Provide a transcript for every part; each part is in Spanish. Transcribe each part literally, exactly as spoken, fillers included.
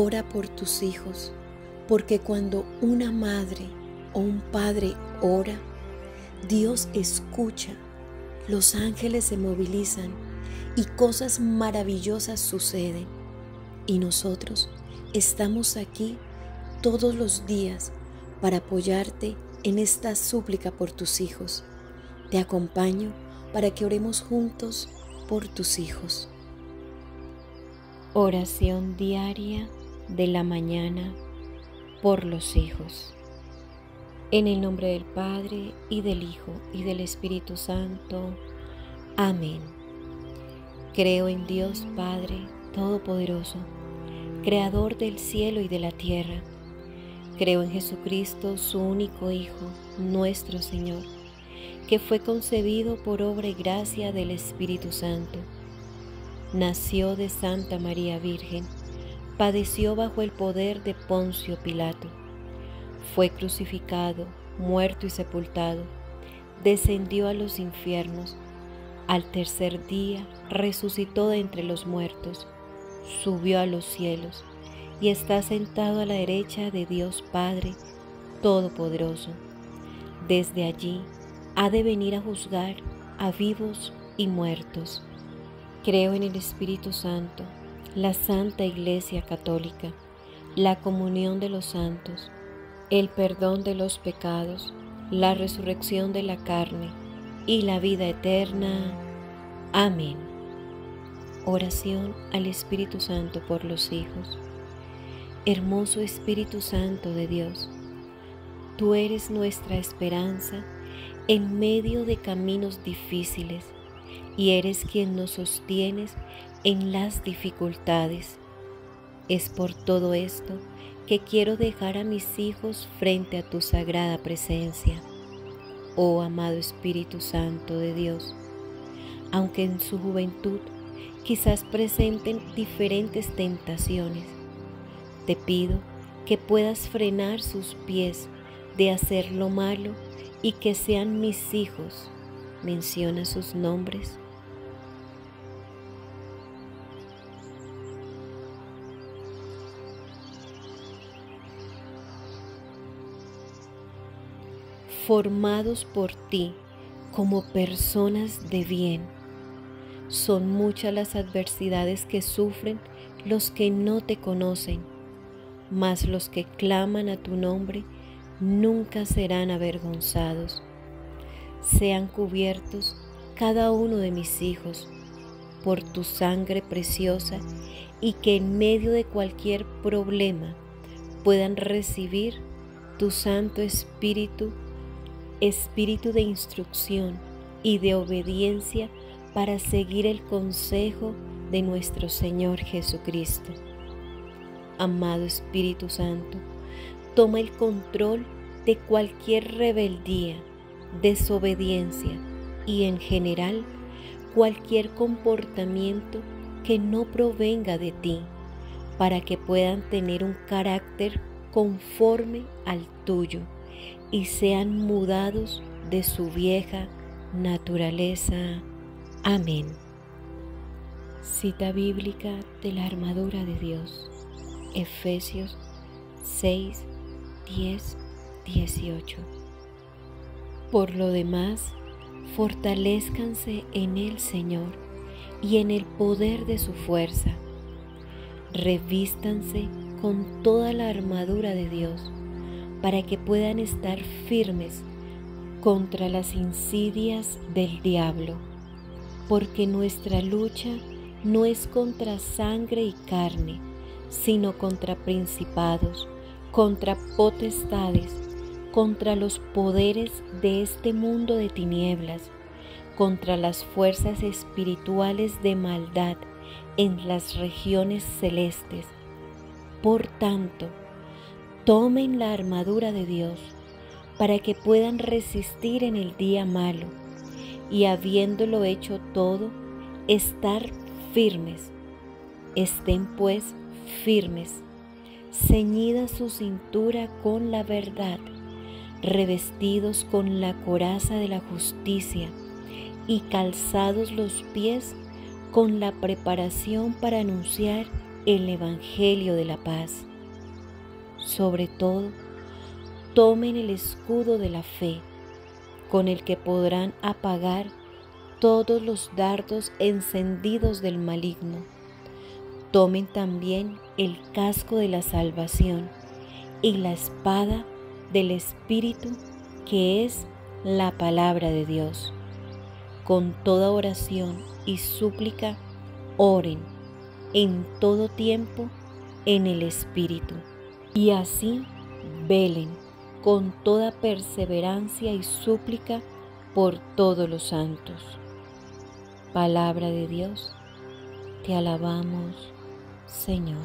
ora por tus hijos, porque cuando una madre o un padre ora, Dios escucha, los ángeles se movilizan y cosas maravillosas suceden. Y nosotros estamos aquí todos los días para apoyarte en esta súplica por tus hijos. Te acompaño para que oremos juntos por tus hijos. Oración diaria de la mañana por los hijos. En el nombre del Padre, y del Hijo, y del Espíritu Santo. Amén. Creo en Dios Padre Todopoderoso, Creador del cielo y de la tierra. Creo en Jesucristo, su único Hijo, nuestro Señor, que fue concebido por obra y gracia del Espíritu Santo. Nació de Santa María Virgen, padeció bajo el poder de Poncio Pilato, fue crucificado, muerto y sepultado, descendió a los infiernos, al tercer día resucitó de entre los muertos, subió a los cielos y está sentado a la derecha de Dios Padre Todopoderoso. Desde allí ha de venir a juzgar a vivos y muertos. Creo en el Espíritu Santo, la Santa Iglesia Católica, la comunión de los santos, el perdón de los pecados, la resurrección de la carne y la vida eterna. Amén. Oración al Espíritu Santo por los hijos. Hermoso Espíritu Santo de Dios, tú eres nuestra esperanza en medio de caminos difíciles y eres quien nos sostienes en las dificultades. Es por todo esto que quiero dejar a mis hijos frente a tu sagrada presencia. Oh amado Espíritu Santo de Dios, aunque en su juventud quizás presenten diferentes tentaciones, te pido que puedas frenar sus pies de hacer lo malo y que sean mis hijos. Menciona sus nombres. Formados por ti como personas de bien. Son muchas las adversidades que sufren los que no te conocen, mas los que claman a tu nombre nunca serán avergonzados. Sean cubiertos cada uno de mis hijos por tu sangre preciosa y que en medio de cualquier problema puedan recibir tu Santo Espíritu, Espíritu de instrucción y de obediencia para seguir el consejo de nuestro Señor Jesucristo. Amado Espíritu Santo, toma el control de cualquier rebeldía, desobediencia y en general cualquier comportamiento que no provenga de ti, para que puedan tener un carácter conforme al tuyo y sean mudados de su vieja naturaleza. Amén. Cita bíblica de la armadura de Dios, Efesios seis, diez, dieciocho. Por lo demás, fortalézcanse en el Señor y en el poder de su fuerza. Revístanse con toda la armadura de Dios para que puedan estar firmes contra las insidias del diablo, porque nuestra lucha no es contra sangre y carne, sino contra principados, contra potestades, contra los poderes de este mundo de tinieblas, contra las fuerzas espirituales de maldad en las regiones celestes. Por tanto, tomen la armadura de Dios para que puedan resistir en el día malo y, habiéndolo hecho todo, estar firmes. Estén pues firmes, ceñida su cintura con la verdad, revestidos con la coraza de la justicia y calzados los pies con la preparación para anunciar el Evangelio de la paz. Sobre todo, tomen el escudo de la fe, con el que podrán apagar todos los dardos encendidos del maligno. Tomen también el casco de la salvación y la espada del Espíritu, que es la palabra de Dios. Con toda oración y súplica, oren en todo tiempo en el Espíritu, y así velen con toda perseverancia y súplica por todos los santos. Palabra de Dios, te alabamos, Señor.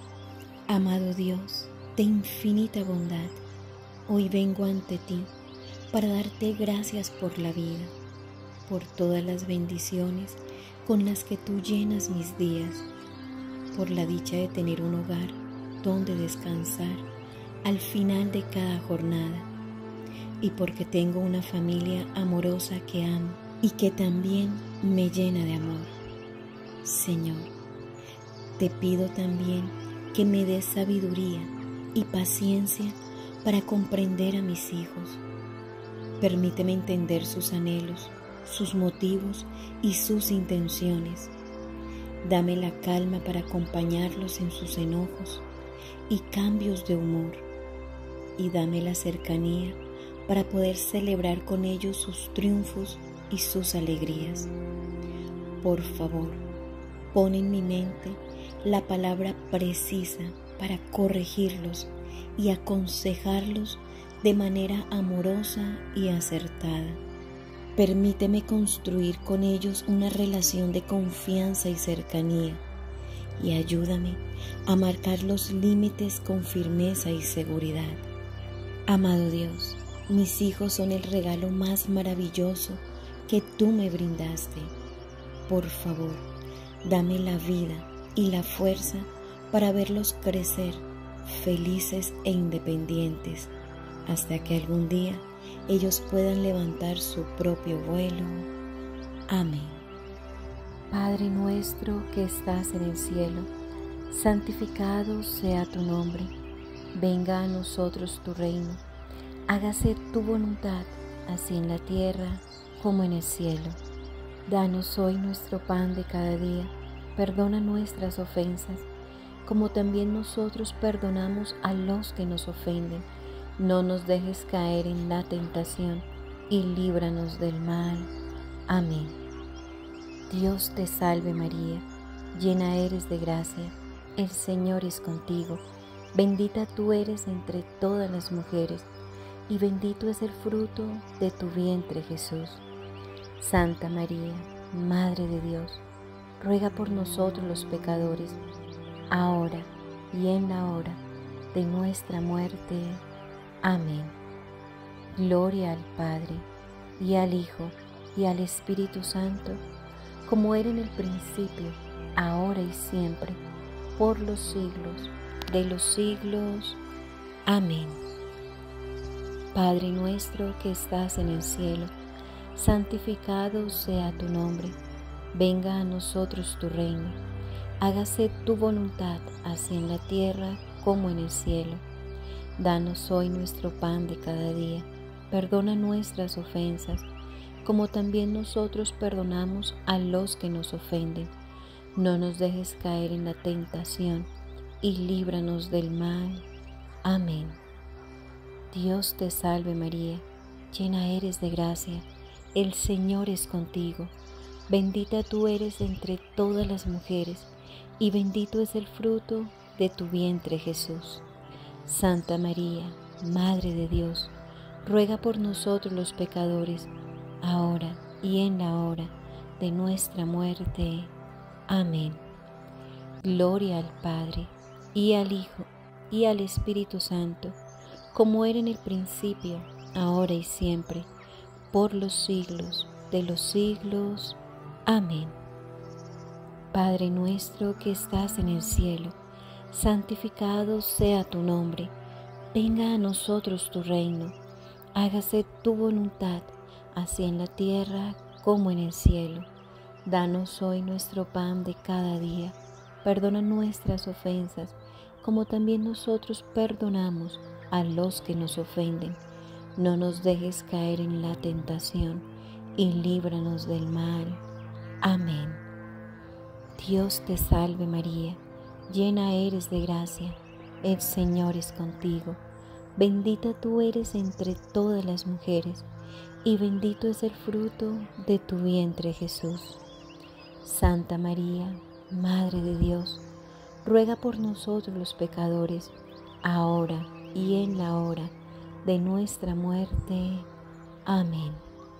Amado Dios, de infinita bondad, hoy vengo ante ti para darte gracias por la vida, por todas las bendiciones con las que tú llenas mis días, por la dicha de tener un hogar donde descansar al final de cada jornada, y porque tengo una familia amorosa que amo y que también me llena de amor. Señor, te pido también que me des sabiduría y paciencia para comprender a mis hijos. Permíteme entender sus anhelos, sus motivos y sus intenciones. Dame la calma para acompañarlos en sus enojos y cambios de humor, y dame la cercanía para poder celebrar con ellos sus triunfos y sus alegrías. Por favor, pon en mi mente la palabra precisa para corregirlos y aconsejarlos de manera amorosa y acertada. Permíteme construir con ellos una relación de confianza y cercanía, y ayúdame a marcar los límites con firmeza y seguridad. Amado Dios, mis hijos son el regalo más maravilloso que tú me brindaste. Por favor, dame la vida y la fuerza para verlos crecer felices e independientes, hasta que algún día ellos puedan levantar su propio vuelo. Amén. Padre nuestro que estás en el cielo, santificado sea tu nombre. Venga a nosotros tu reino. Hágase tu voluntad, así en la tierra como en el cielo. Danos hoy nuestro pan de cada día. Perdona nuestras ofensas, como también nosotros perdonamos a los que nos ofenden. No nos dejes caer en la tentación, y líbranos del mal. Amén. Dios te salve María, llena eres de gracia, el Señor es contigo. Bendita tú eres entre todas las mujeres, y bendito es el fruto de tu vientre Jesús. Santa María, Madre de Dios, ruega por nosotros los pecadores, ahora y en la hora de nuestra muerte. Amén. Gloria al Padre, y al Hijo, y al Espíritu Santo, como era en el principio, ahora y siempre, por los siglos de los siglos. Amén. Padre nuestro que estás en el cielo, santificado sea tu nombre. Venga a nosotros tu reino. Hágase tu voluntad, así en la tierra como en el cielo. Danos hoy nuestro pan de cada día. Perdona nuestras ofensas, como también nosotros perdonamos a los que nos ofenden. No nos dejes caer en la tentación, y líbranos del mal. Amén. Dios te salve María, llena eres de gracia, el Señor es contigo. Bendita tú eres entre todas las mujeres, y bendito es el fruto de tu vientre Jesús. Santa María, Madre de Dios, ruega por nosotros los pecadores, ahora y en la hora de nuestra muerte. Amén. Gloria al Padre, y al Hijo, y al Espíritu Santo, como era en el principio, ahora y siempre, por los siglos de los siglos. Amén. Padre nuestro que estás en el cielo, santificado sea tu nombre. Venga a nosotros tu reino. Hágase tu voluntad, así en la tierra como en el cielo. Danos hoy nuestro pan de cada día. perdona nuestras ofensas, como también nosotros perdonamos a los que nos ofenden. No nos dejes caer en la tentación, y líbranos del mal. Amén. Dios te salve María, llena eres de gracia, el Señor es contigo. Bendita tú eres entre todas las mujeres, y bendito es el fruto de tu vientre Jesús. Santa María, Madre de Dios, ruega por nosotros los pecadores, ahora y en la hora de nuestra muerte. Amén.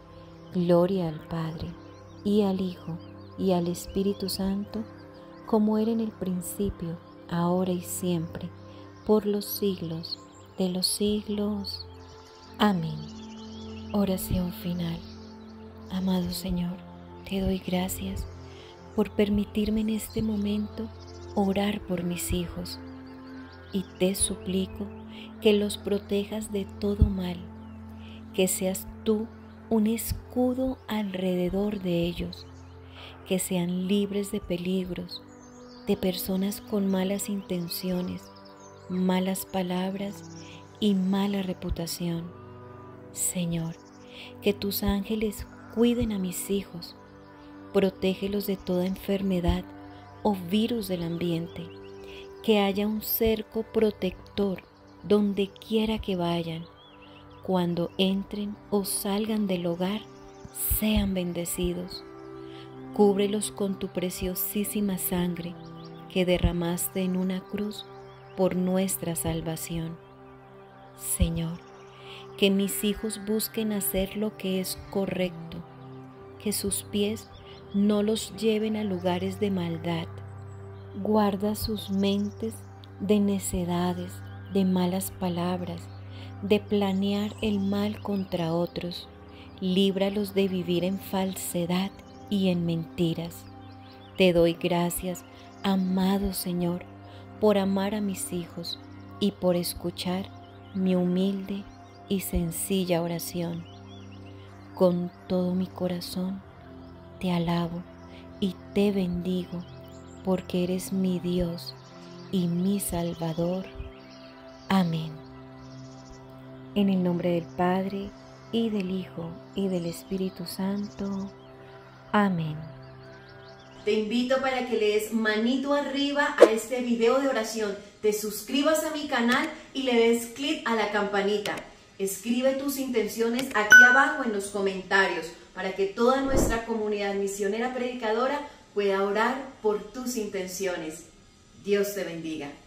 Gloria al Padre, y al Hijo, y al Espíritu Santo, como era en el principio, ahora y siempre, por los siglos de los siglos. Amén. Oración final. Amado Señor, te doy gracias por permitirme en este momento orar por mis hijos, y te suplico que los protejas de todo mal, que seas tú un escudo alrededor de ellos, que sean libres de peligros, de personas con malas intenciones, malas palabras y mala reputación. Señor, que tus ángeles cuiden a mis hijos, protégelos de toda enfermedad o virus del ambiente, que haya un cerco protector donde quiera que vayan. Cuando entren o salgan del hogar, sean bendecidos. Cúbrelos con tu preciosísima sangre que derramaste en una cruz por nuestra salvación. Señor, que mis hijos busquen hacer lo que es correcto, que sus pies no los lleven a lugares de maldad. Guarda sus mentes de necedades, de malas palabras, de planear el mal contra otros. Líbralos de vivir en falsedad y en mentiras. Te doy gracias, amado Señor, por amar a mis hijos y por escuchar mi humilde y sencilla oración. Con todo mi corazón te alabo y te bendigo, porque eres mi Dios y mi Salvador. Amén. En el nombre del Padre, y del Hijo, y del Espíritu Santo. Amén. Te invito para que le des manito arriba a este video de oración, te suscribas a mi canal y le des clic a la campanita. Escribe tus intenciones aquí abajo en los comentarios para que toda nuestra comunidad misionera predicadora pueda orar por tus intenciones. Dios te bendiga.